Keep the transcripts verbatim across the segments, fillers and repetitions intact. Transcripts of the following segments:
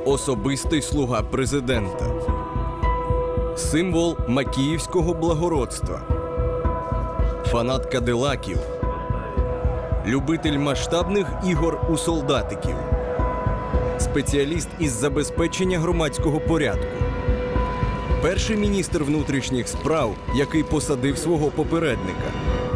особистий слуга президента, символ макіївського благородства, фанат кадилаків, любитель масштабних ігор у солдатиків, спеціаліст із забезпечення громадського порядку, перший міністр внутрішніх справ, який посадив свого попередника,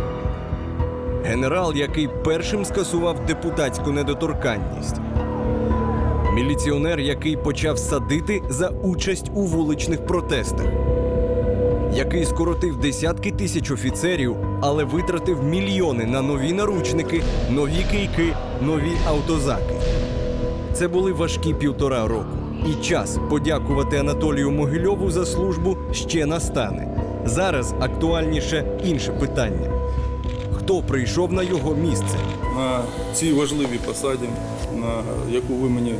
генерал, який першим скасував депутатську недоторканність, міліціонер, який почав садити за участь у вуличних протестах, який скоротив десятки тисяч офіцерів, але витратив мільйони на нові наручники, нові кийки, нові автозаки. Це були важкі півтора року. І час подякувати Анатолію Могильову за службу ще настане. Зараз актуальніше інше питання. Хто прийшов на його місце? На цій важливій посаді, на яку ви мені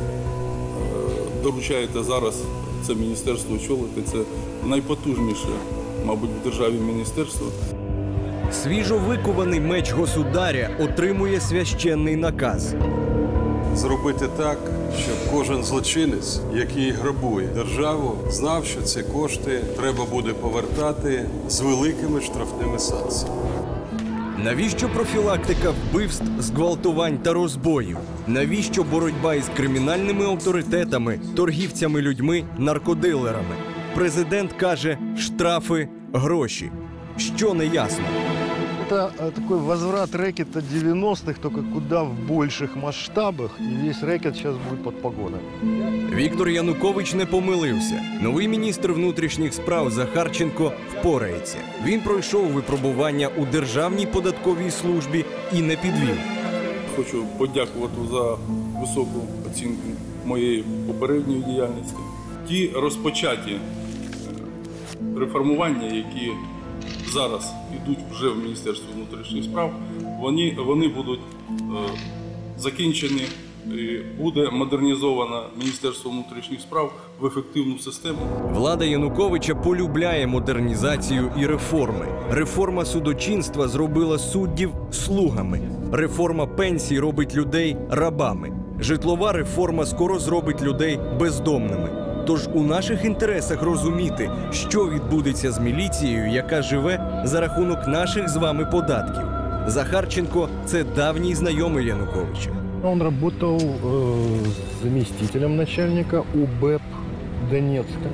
доручаєте зараз, це міністерство очолити, це найпотужніше, мабуть, в державі міністерство. Свіжо викований меч государя отримує священний наказ. Зробити так, щоб кожен злочинець, який грабує державу, знав, що ці кошти треба буде повертати з великими штрафними санкціями. Навіщо профілактика вбивств, зґвалтувань та розбоїв? Навіщо боротьба із кримінальними авторитетами, торгівцями людьми, наркодилерами? Президент каже – штрафи, гроші. Що не ясно? Это такой возврат рэкета девяностых, только куда в больших масштабах, и весь рэкет сейчас будет под погоной. Віктор Янукович не помилився. Новий міністр внутрішніх справ Захарченко впорається. Він пройшов випробування у Державній податковій службі і не підвів. Хочу подякувати за високу оцінку моєї попередньої діяльності. Ті розпочаті реформування, які зараз йдуть вже в Міністерстві внутрішніх справ, вони, вони будуть е, закінчені, і буде модернізовано Міністерство внутрішніх справ в ефективну систему. Влада Януковича полюбляє модернізацію і реформи. Реформа судочинства зробила суддів слугами. Реформа пенсій робить людей рабами. Житлова реформа скоро зробить людей бездомними. Тож у наших інтересах розуміти, що відбудеться з міліцією, яка живе за рахунок наших з вами податків. Захарченко – це давній знайомий Януковича. Он работал э, заместителем начальника УБЭП Донецка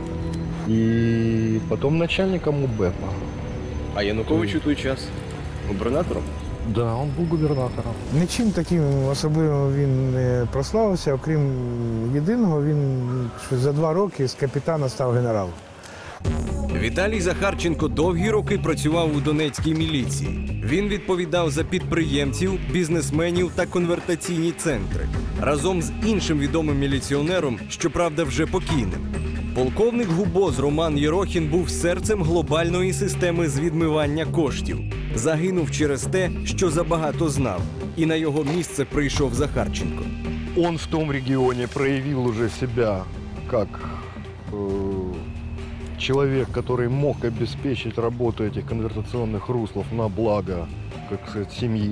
и потом начальником УБЭПа. А Янукович у той час губернатором? Да, он був губернатором. Нічим таким особливим він не прославився, окрім єдиного, він за два роки з капітана став генералом. Віталій Захарченко довгі роки працював у Донецькій міліції. Він відповідав за підприємців, бізнесменів та конвертаційні центри. Разом з іншим відомим міліціонером, щоправда вже покійним. Полковник ГУБОЗ Роман Єрохін був серцем глобальної системи з відмивання коштів. Загинув через те, що забагато знав. І на його місце прийшов Захарченко. Он в том регионе проявил уже себя как э, человек, который мог обеспечить работу этих конвертационных руслов на благо, как сказать, семьи.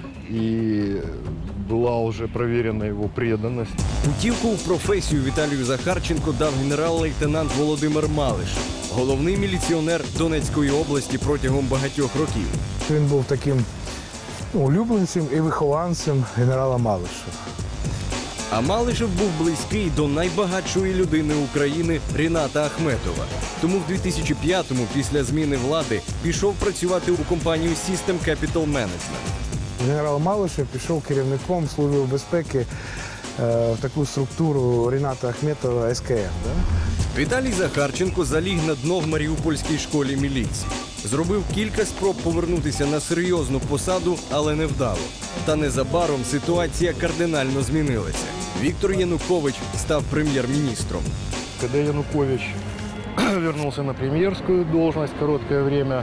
И была уже проверена его преданность. Путівку в професію Віталію Захарченко дав генерал-лейтенант Володимир Малиш, головний міліціонер Донецької області протягом багатьох років. Він був таким ну, улюбленцем і вихованцем генерала Малиша. А Малишев був близький до найбагатшої людини України Ріната Ахметова. Тому в дві тисячі п'ятому, після зміни влади, пішов працювати у компанію System Capital Management. Генерал Малишев пішов керівником Служби безпеки е, в таку структуру Ріната Ахметова ес ка ем. Да? Віталій Захарченко заліг на дно в Маріупольській школі міліції. Зробив кілька спроб повернутися на серйозну посаду, але не вдало. Та незабаром ситуація кардинально змінилася. Віктор Янукович став прем'єр-міністром. Когда Янукович вернулся на премьерскую должность короткое время,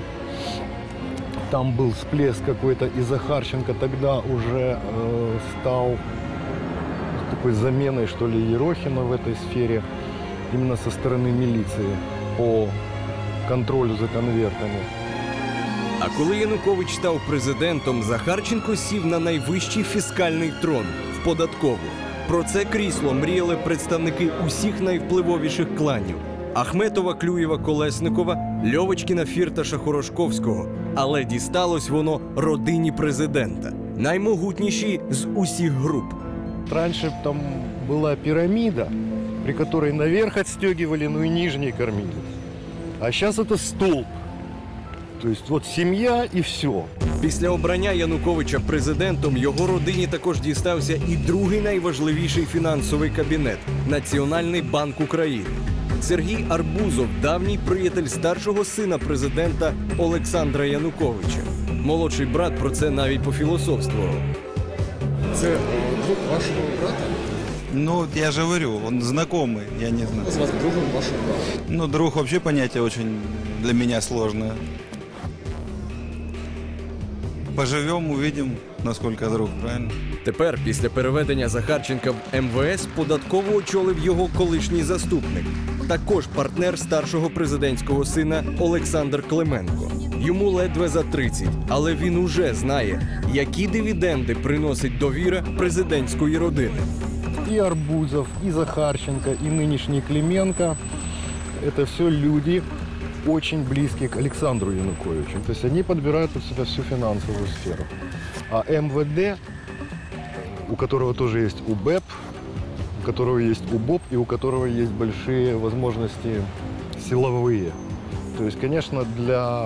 там был всплеск какой-то, и Захарченко тогда уже э, стал такой заменой, что ли, Ерохина в этой сфере, именно со стороны милиции по контролю за конвертами. А коли Янукович став президентом, Захарченко сів на найвищий фіскальний трон – в податкову. Про це крісло мріяли представники усіх найвпливовіших кланів: Ахметова, Клюєва, Колесникова, Льовочкіна, Фірташа, Хорошковського. Але дісталось воно родині президента, наймогутнішій з усіх груп. Раньше там была пирамида, при которой наверх отстегивали, ну и нижние кормили. А сейчас это столб. То есть вот семья и все. Після обрання Януковича президентом його родині також дістався і другий найважливіший фінансовий кабінет – Національний банк України. Сергій Арбузов – давній приятель старшого сина президента Олександра Януковича. Молодший брат про це навіть пофілософствував. Це е, друг вашого брата? Ну, я же говорю, он знакомый, я не знаю. З вас другом вашого брата. Ну, друг вообще понятие очень для меня сложное. Поживем, увидим, насколько друг, правильно? Тепер, після переведення Захарченка в ем ве ес, податково очолив його колишній заступник. Також партнер старшого президентського сина Олександр Клименко. Йому ледве за тридцять, але він уже знає, які дивіденди приносить довіра президентської родини. И Арбузов, и Захарченко, и нынешний Клименко – это все люди, очень близкие к Александру Януковичу. То есть они подбирают под себя всю финансовую сферу. А эм вэ дэ, у которого тоже есть у бэ е пэ, у которого есть у бэ о пэ и у которого есть большие возможности силовые. То есть, конечно, для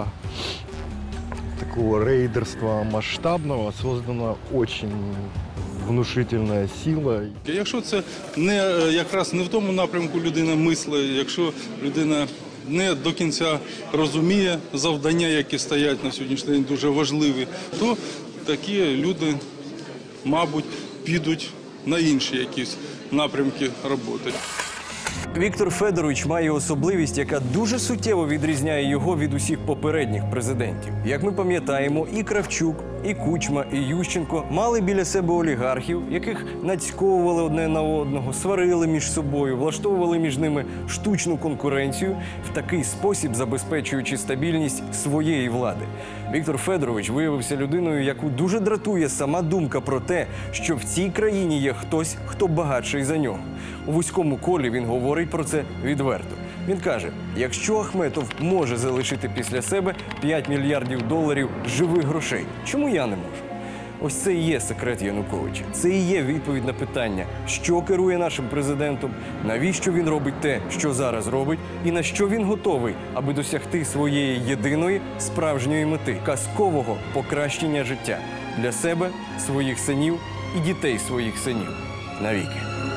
такого рейдерства масштабного создана очень внушительна сила. Якщо це не е, якраз не в тому напрямку людина мислить, якщо людина не до кінця розуміє завдання, які стоять на сьогоднішній день дуже важливі, то такі люди, мабуть, підуть на інші якісь напрямки роботи. Віктор Федорович має особливість, яка дуже суттєво відрізняє його від усіх попередніх президентів. Як ми пам'ятаємо, і Кравчук, і Кучма, і Ющенко мали біля себе олігархів, яких нацьковували одне на одного, сварили між собою, влаштовували між ними штучну конкуренцію, в такий спосіб забезпечуючи стабільність своєї влади. Віктор Федорович виявився людиною, яку дуже дратує сама думка про те, що в цій країні є хтось, хто багатший за нього. У вузькому колі він говорить про це відверто. Він каже, якщо Ахметов може залишити після себе п'ять мільярдів доларів живих грошей, чому я не можу? Ось це і є секрет Януковича. Це і є відповідь на питання, що керує нашим президентом, навіщо він робить те, що зараз робить, і на що він готовий, аби досягти своєї єдиної справжньої мети – казкового покращення життя для себе, своїх синів і дітей своїх синів навіки.